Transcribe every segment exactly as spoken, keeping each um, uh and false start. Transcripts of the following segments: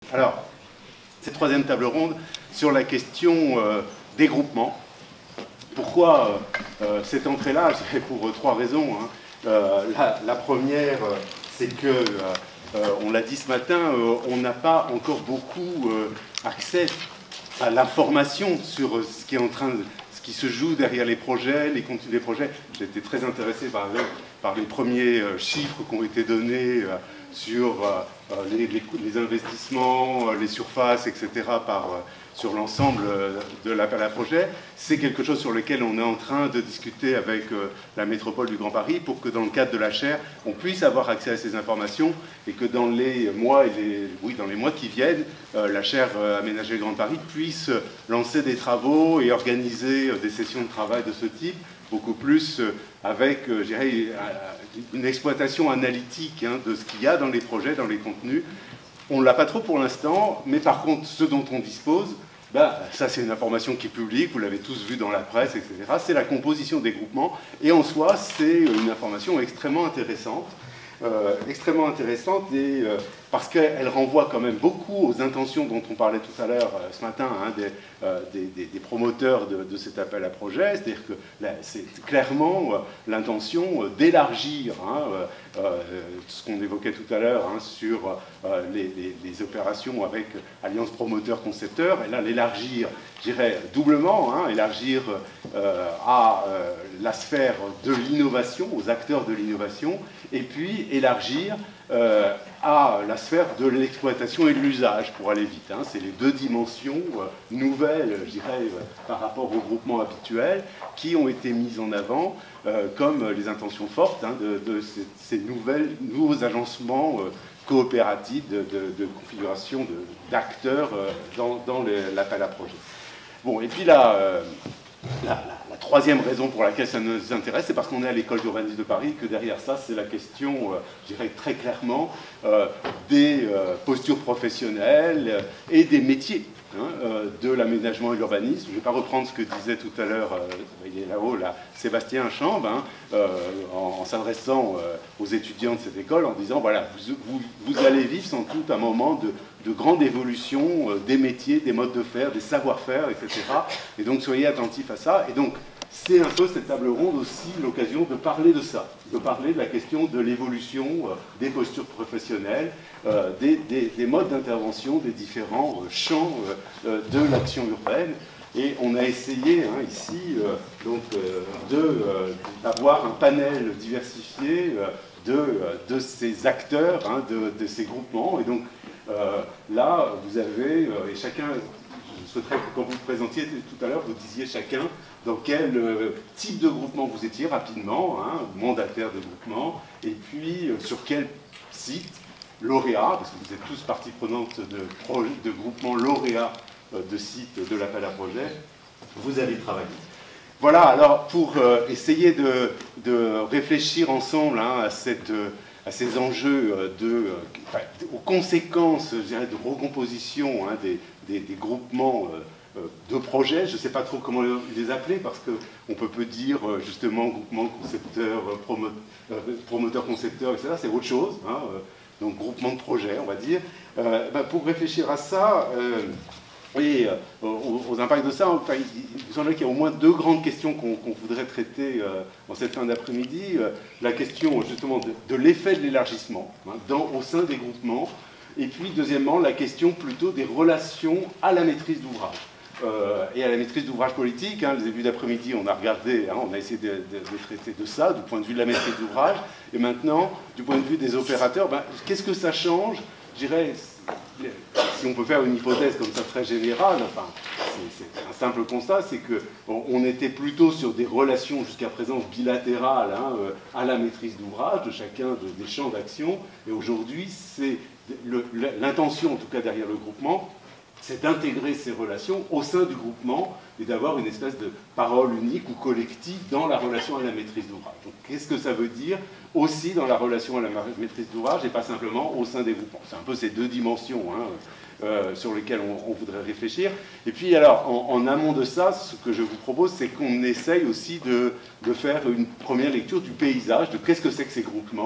Alors, cette troisième table ronde sur la question euh, des groupements. Pourquoi euh, cette entrée-là? Pour euh, trois raisons. Hein. Euh, la, la première, euh, c'est que, euh, euh, on l'a dit ce matin, euh, on n'a pas encore beaucoup euh, accès à l'information sur ce qui est en train de, ce qui se joue derrière les projets, les contenus des projets. J'ai été très intéressé par, par les premiers euh, chiffres qui ont été donnés euh, sur euh, les, les, les investissements, les surfaces, et cetera par, euh, sur l'ensemble de l'appel à projet. C'est quelque chose sur lequel on est en train de discuter avec euh, la métropole du Grand Paris pour que dans le cadre de la chaire, on puisse avoir accès à ces informations et que dans les mois, et les, oui, dans les mois qui viennent, euh, la chaire euh, Aménagée Grand Paris puisse lancer des travaux et organiser euh, des sessions de travail de ce type, beaucoup plus euh, avec, euh, je dirais, une exploitation analytique hein, de ce qu'il y a dans les projets, dans les contenus. On ne l'a pas trop pour l'instant, mais par contre, ce dont on dispose, ben, ça c'est une information qui est publique, vous l'avez tous vu dans la presse, et cetera. C'est la composition des groupements, et en soi, c'est une information extrêmement intéressante. Euh, extrêmement intéressante et, euh, parce qu'elle renvoie quand même beaucoup aux intentions dont on parlait tout à l'heure euh, ce matin hein, des, euh, des, des, des promoteurs de, de cet appel à projet, c'est-à-dire que c'est clairement euh, l'intention euh, d'élargir hein, euh, euh, ce qu'on évoquait tout à l'heure hein, sur euh, les, les, les opérations avec Alliance Promoteur-Concepteur, et là l'élargir, je dirais doublement, hein, élargir euh, à euh, la sphère de l'innovation, aux acteurs de l'innovation, et puis élargir euh, à la sphère de l'exploitation et de l'usage, pour aller vite. Hein. C'est les deux dimensions euh, nouvelles, je dirais, euh, par rapport au groupement habituel, qui ont été mises en avant euh, comme les intentions fortes hein, de, de ces, ces nouvelles, nouveaux agencements euh, coopératifs de, de, de configuration d'acteurs euh, dans, dans l'appel à projet. Bon, et puis là, euh, la, la, la troisième raison pour laquelle ça nous intéresse, c'est parce qu'on est à l'école d'urbanisme de Paris, que derrière ça, c'est la question, euh, je dirais très clairement, euh, des euh, postures professionnelles euh, et des métiers hein, euh, de l'aménagement et de l'urbanisme. Je ne vais pas reprendre ce que disait tout à l'heure, euh, il est là-haut, là, Sébastien Chambe, hein, euh, en, en s'adressant euh, aux étudiants de cette école, en disant, voilà, vous, vous, vous allez vivre sans doute un moment de de grande évolution euh, des métiers, des modes de faire, des savoir-faire, et cetera. Et donc, soyez attentifs à ça. Et donc, c'est un peu cette table ronde aussi l'occasion de parler de ça, de parler de la question de l'évolution euh, des postures professionnelles, euh, des, des, des modes d'intervention, des différents euh, champs euh, de l'action urbaine. Et on a essayé hein, ici euh, donc euh, d'avoir un panel diversifié euh, de, de ces acteurs, hein, de, de ces groupements. Et donc, Euh, là, vous avez, euh, et chacun, je souhaiterais que quand vous vous présentiez tout à l'heure, vous disiez chacun dans quel euh, type de groupement vous étiez rapidement, hein, mandataire de groupement, et puis euh, sur quel site, lauréat, parce que vous êtes tous partie prenante de, de groupements lauréats euh, de sites de l'appel à projet, vous avez travaillé. Voilà, alors pour euh, essayer de, de réfléchir ensemble hein, à cette... Euh, à ces enjeux de, enfin, aux conséquences, je dirais, de recomposition hein, des, des, des groupements de projets. Je ne sais pas trop comment les appeler parce qu'on peut peu dire justement groupement concepteur, promo, promoteur concepteur, et cetera. C'est autre chose. Hein, donc groupement de projets, on va dire. Euh, ben, pour réfléchir à ça, euh, et euh, aux, aux impacts de ça, enfin, il me semble qu'il y a au moins deux grandes questions qu'on qu'on voudrait traiter euh, en cette fin d'après-midi. Euh, la question justement de, de l'effet de l'élargissement hein, au sein des groupements, et puis deuxièmement la question plutôt des relations à la maîtrise d'ouvrage. Euh, et à la maîtrise d'ouvrage politique, hein, le début d'après-midi on a regardé, hein, on a essayé de, de, de traiter de ça, du point de vue de la maîtrise d'ouvrage, et maintenant, du point de vue des opérateurs, ben, qu'est-ce que ça change? Je dirais, si on peut faire une hypothèse comme ça très générale, enfin, c'est un simple constat, c'est qu'on était plutôt sur des relations jusqu'à présent bilatérales hein, euh, à la maîtrise d'ouvrage de chacun de, des champs d'action, et aujourd'hui, c'est l'intention, en tout cas derrière le groupement, c'est d'intégrer ces relations au sein du groupement et d'avoir une espèce de parole unique ou collective dans la relation à la maîtrise d'ouvrage. Donc qu'est-ce que ça veut dire aussi dans la relation à la maîtrise d'ouvrage et pas simplement au sein des groupements? C'est un peu ces deux dimensions hein, euh, sur lesquelles on, on voudrait réfléchir. Et puis alors, en, en amont de ça, ce que je vous propose, c'est qu'on essaye aussi de, de faire une première lecture du paysage, de qu'est-ce que c'est que ces groupements,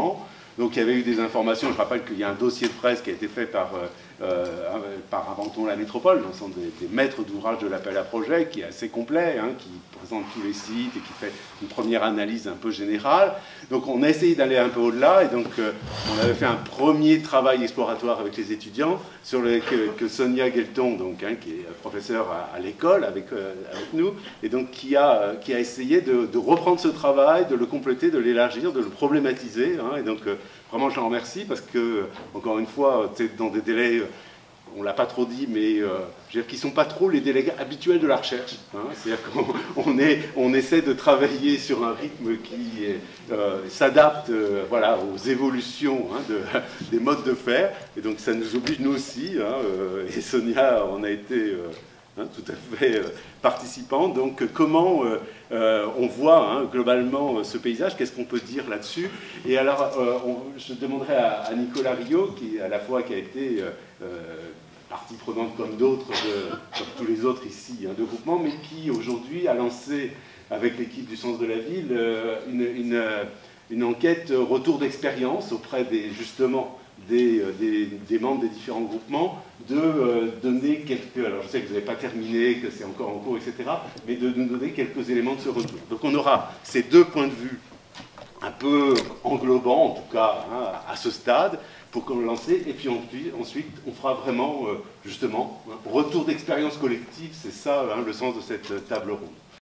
Donc il y avait eu des informations, je rappelle qu'il y a un dossier de presse qui a été fait par, euh, euh, par Inventons la Métropole, l'ensemble des, des maîtres d'ouvrage de l'appel à projet, qui est assez complet, hein, qui présente tous les sites et qui fait une première analyse un peu générale. Donc on a essayé d'aller un peu au-delà, et donc euh, on avait fait un premier travail exploratoire avec les étudiants, sur le, que, que Sonia Guelton, donc, hein, qui est professeure à, à l'école avec, euh, avec nous, et donc qui a, qui a essayé de, de reprendre ce travail, de le compléter, de l'élargir, de le problématiser, hein, et donc euh, vraiment je l'en remercie, parce que, encore une fois, dans des délais, euh, on ne l'a pas trop dit, mais euh, je veux dire, qui ne sont pas trop les délais habituels de la recherche. Hein, c'est-à-dire qu'on on est, on essaie de travailler sur un rythme qui euh, s'adapte euh, voilà, aux évolutions, hein, de, des modes de faire, et donc ça nous oblige nous aussi, hein, euh, et Sonia en a été... Euh, Hein, tout à fait euh, participant. Donc comment euh, euh, on voit hein, globalement euh, ce paysage, qu'est-ce qu'on peut dire là-dessus? Et alors euh, on, je demanderai à, à Nicolas Riot, qui à la fois qui a été euh, euh, partie prenante comme d'autres, comme tous les autres ici, hein, de groupement, mais qui aujourd'hui a lancé avec l'équipe du Sens de la Ville euh, une, une, une enquête retour d'expérience auprès des justement Des, des, des membres des différents groupements, de euh, donner quelques... Alors je sais que vous n'avez pas terminé, que c'est encore en cours, et cetera, mais de nous donner quelques éléments de ce retour. Donc on aura ces deux points de vue un peu englobants, en tout cas, hein, à ce stade, pour qu'on le lance, et puis ensuite on fera vraiment, euh, justement, un retour d'expérience collective, c'est ça hein, le sens de cette table ronde.